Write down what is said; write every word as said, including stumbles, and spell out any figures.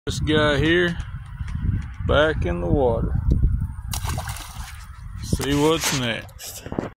This guy here back in the water. See what's next.